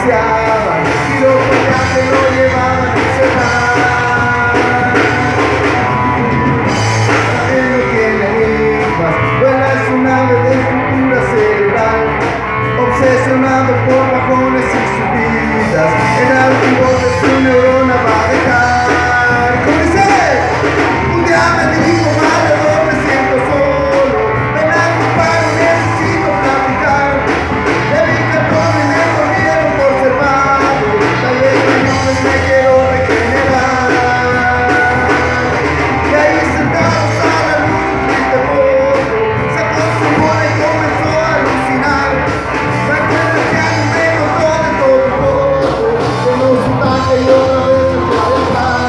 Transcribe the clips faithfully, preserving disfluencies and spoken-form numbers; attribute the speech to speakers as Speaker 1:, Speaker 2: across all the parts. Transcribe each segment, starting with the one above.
Speaker 1: acariciaban y los que lo llevaban a encerrar. Él no tiene enigmas, vuela su nave de estructura cerebral, obsesionado por bajones y subidas, el altivo de su neurona va a dejar. ¿Cómo dice? Un día me dijo, madre, no me siento solo, ven a mi paro, necesito platicar. Le vi que todos me corrieron por ser vago, tal vez millones me quiero regenerar. Y ahí sentados a la luz de un triste foco, sacó su bola y comenzó a alucinar. Sacó el anciano y me contó de todo un poco, como su tanque y otra vez se fue a dejar.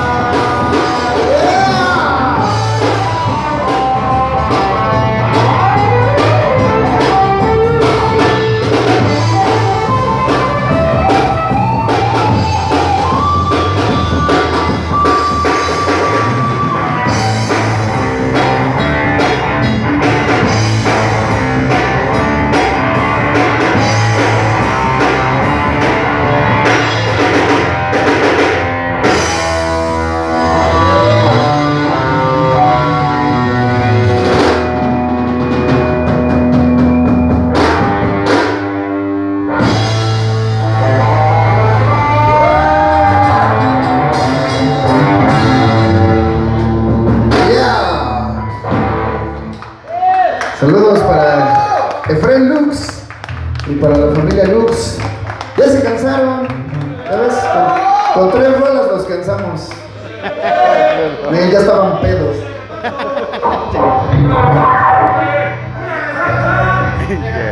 Speaker 1: Saludos para Efraín Lux y para la familia Lux. Ya se cansaron, ¿sabes? Con, con tres rolas los cansamos. Miren, ya estaban pedos.